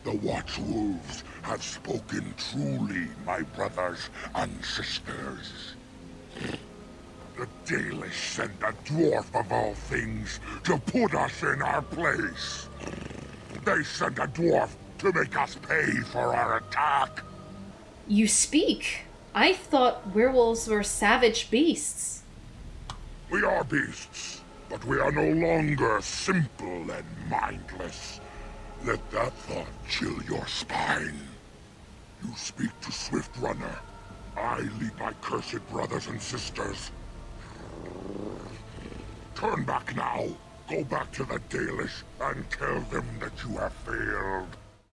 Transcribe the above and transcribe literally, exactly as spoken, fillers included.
The Watchwolves have spoken truly, my brothers and sisters. The Dalish sent a dwarf of all things to put us in our place. They sent a dwarf to make us pay for our attack. You speak. I thought werewolves were savage beasts. We are beasts, but we are no longer simple and mindless. Let that thought chill your spine. You speak to Swiftrunner. I lead my cursed brothers and sisters. Turn back now. Go back to the Dalish and tell them that you have failed.